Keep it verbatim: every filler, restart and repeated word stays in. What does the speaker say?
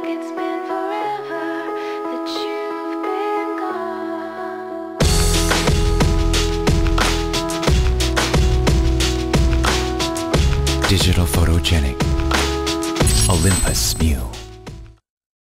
like it's been forever that you've been gone. Digital photogenic Olympus Mu.